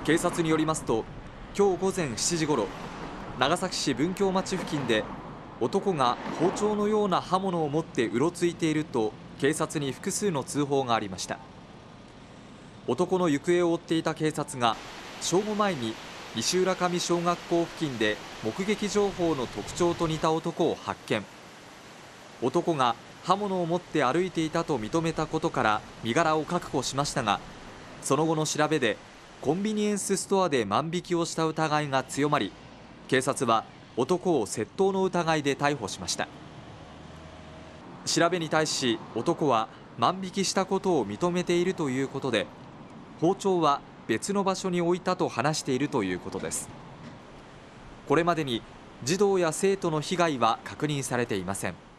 警察によりますと、今日午前7時ごろ、長崎市文京町付近で男が包丁のような刃物を持ってうろついていると警察に複数の通報がありました。男の行方を追っていた警察が正午前に西浦上小学校付近で目撃情報の特徴と似た男を発見。男が刃物を持って歩いていたと認めたことから身柄を確保しましたが、その後の調べでコンビニエンスストアで万引きをした疑いが強まり、警察は男を窃盗の疑いで逮捕しました。調べに対し男は万引きしたことを認めているということで、包丁は別の場所に置いたと話しているということです。これまでに児童や生徒の被害は確認されていません。